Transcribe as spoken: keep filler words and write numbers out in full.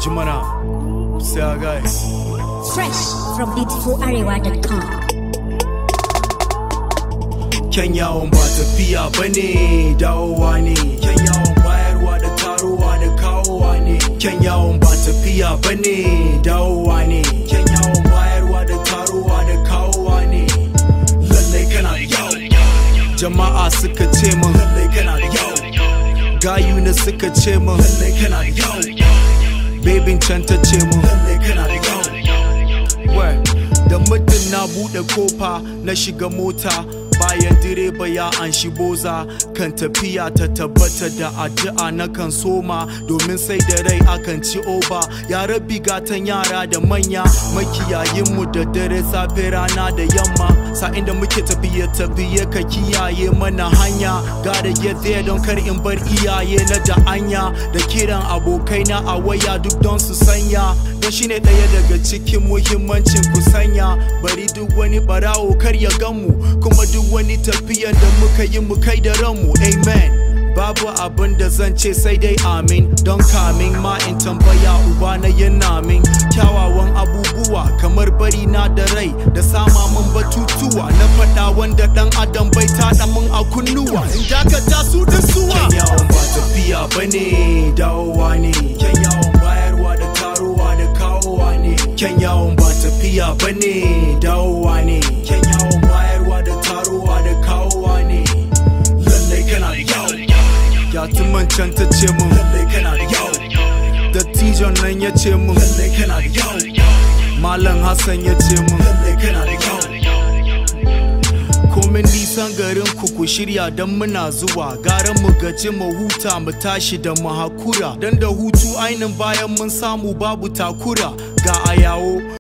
Jimana, say our guys. Fresh from beautiful arewa dot com. Kyakkyawan ba tafiya bane, dawowa ne. Kyakkyawan bayarwa da tarowa da kawowa ne. Kyakkyawan ba tafiya bane, dawowa ne. Kyakkyawan bayarwa da tarowa da kawowa ne. Lallai kana da yau. Jama'a suka ce min lallai kana da yau. Gayu na suka ce min lallai kana da yau. Babin can ta ce min lallai kana da yau. Da muddin na buɗe kofa na shiga mota, bayan direba ya anshi boza, kan tafiya ta tabbata da addu'a na kan soma, domin sai da rai akan ci oba. Ya rabbi gatan yara da manya, makiyayin mu da dare safe rana da yamma. Sa'in da muke tafiye tafiye ka kiyaye mana hanya, gotta get there don kar in bar iyaye na da anya, da kiran abokaina a waya duk don su sanya, don shine ɗaya daga cikin muhimmancin kusanya. Bari duk wani barawo kar ya gamu, kuma duk wani tafiyan da muka yi mu kai da ranmu. Amen. Babu abin da zan ce sai dai amin, don kamin ma in tambaya uba na yana min kyawawan abubuwa kamar bari na da rai da sama min batutuwa na faɗa wanda ɗan adam bai taɗa min a kunnuwa, in dakata su da suwa. Kyakkyawan ba tafiya bane, dawowa ne. Kyakkyawan bayarwa da tarowa da kawowa ne. Kyakkyawan ba tafiya bane, dawowa ne. Kyakkyawan bayarwa da tarowa da kawowa ne. Lallai kana da yau. Yatiman can ta ce min lallai kana da yau. Dattijon nan ya ce min lallai kana da yau. Malam Hassan ya ce min lallai kana da yau. Komin nisan garin ku ku shirya don muna zuwa, gara mu gaji mu huta mu tashi da mu hakura, don da hutu ainin bayan mun samu babu takura. Ga ayawo